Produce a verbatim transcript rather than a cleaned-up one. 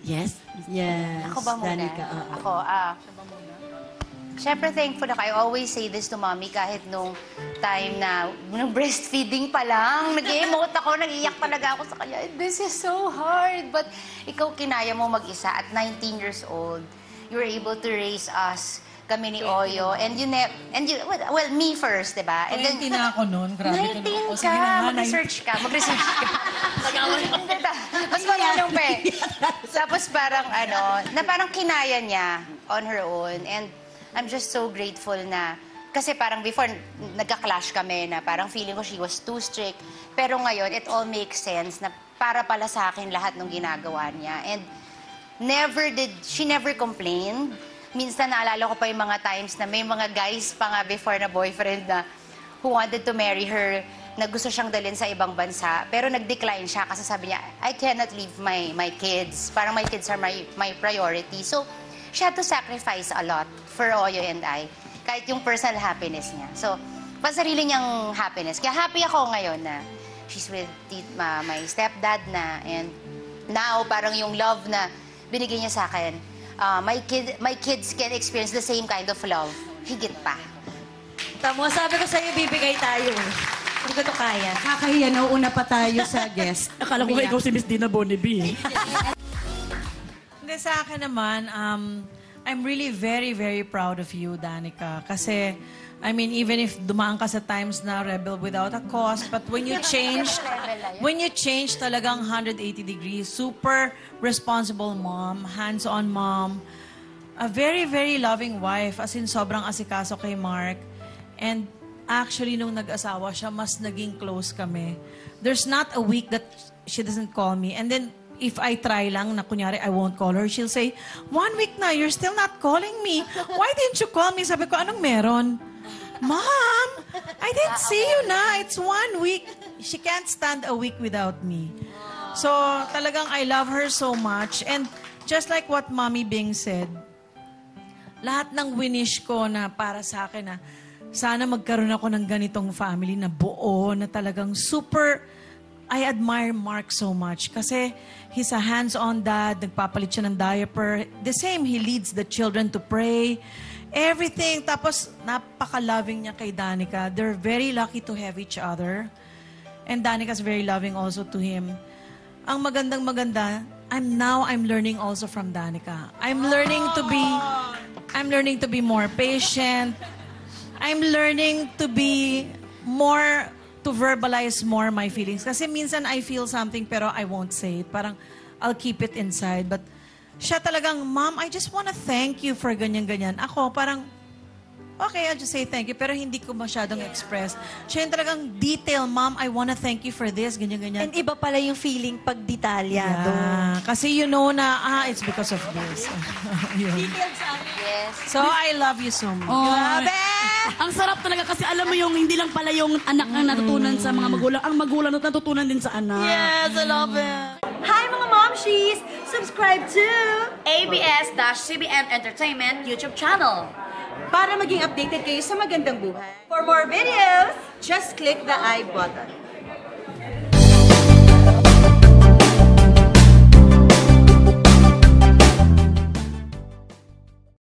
Yes? Yes. Ako ba muna? Danica, oo. Ako, ah... Siyempre, thankful ako. I always say this to mommy kahit nung time na, nung breastfeeding pa lang, nag-emote ako, nag-iyak talaga ako sa kanya. This is so hard. But ikaw, kinaya mo mag-isa at nineteen years old. You were able to raise us, kami ni Oyo. And you, ne and you well, well, me first, di ba? And twenty na ako noon. Grabe ka nineteen naman. O, sige na ka, nga, mag-research ka, mag-research ka. Mas marunong pa eh. Tapos parang ano, na parang kinaya niya on her own. And I'm just so grateful na, kasi parang before, nagka-clash kami na parang feeling ko she was too strict. Pero ngayon, it all makes sense na para pala sa akin lahat ng ginagawa niya. And never did, she never complained. Minsan naalala ko pa yung mga times na may mga guys pa nga before na boyfriend na who wanted to marry her, na gusto siyang dalhin sa ibang bansa. Pero nag-decline siya kasi sabi niya, I cannot leave my my kids. Parang my kids are my, my priority. So, she had to sacrifice a lot for Oyo and I. Kahit yung personal happiness niya. So, pa sarili niyang happiness. Kaya happy ako ngayon na she's with uh, my stepdad na. And now, parang yung love na binigay niya sa akin, uh, my, kid, my kids can experience the same kind of love. Higit pa. Tamo, sabi ko sa'yo, bibigay tayo. Hindi ko to kaya. Kakahiya, nauuna pa tayo sa guest. Akala ko ikaw si Miss Dina Bonnevie. Hindi, sa akin naman, um, I'm really very, very proud of you, Danica. Kasi, I mean, even if dumaan ka sa times na rebel without a cause, but when you changed, when you changed talagang one hundred eighty degrees, super responsible mom, hands-on mom, a very, very loving wife, as in sobrang asikaso kay Mark. And actually, nung nag-asawa siya, mas naging close kami. There's not a week that she doesn't call me. And then, if I try lang na kunyari, I won't call her, she'll say, one week na, you're still not calling me. Why didn't you call me? Sabi ko, anong meron? Mom, I didn't see you na. It's one week. She can't stand a week without me. So, talagang I love her so much. And just like what Mommy Bing said, lahat ng winish ko na para sa akin na sana magkaroon ako ng ganitong family na buo, na talagang super... I admire Mark so much kasi he's a hands-on dad, nagpapalit siya ng diaper. The same, he leads the children to pray. Everything. Tapos, napaka-loving niya kay Danica. They're very lucky to have each other. And Danica's very loving also to him. Ang magandang maganda, I'm now I'm learning also from Danica. I'm learning to be I'm learning to be more patient. I'm learning to be more to verbalize more my feelings. Kasi minsan I feel something pero I won't say it. Parang I'll keep it inside. But siya talagang, Mom, I just wanna thank you for ganyan-ganyan. Ako parang, okay, I'll just say thank you. Pero hindi ko masyadong express. Siya yung talagang detail, Mom, I wanna thank you for this, ganyan-ganyan. And iba pala yung feeling pag detalyado. Yeah. Kasi you know na, ah, it's because of this. Yes. So, I love you so much. Oh, grabe! Ang sarap talaga kasi alam mo yung hindi lang pala yung anak ang natutunan sa mga magulang, ang magulang at natutunan din sa anak. Yes, I love it. Hi mga momshies! Subscribe to A B S-C B N Entertainment YouTube channel. Para maging updated kayo sa magandang buhay. For more videos, just click the I button.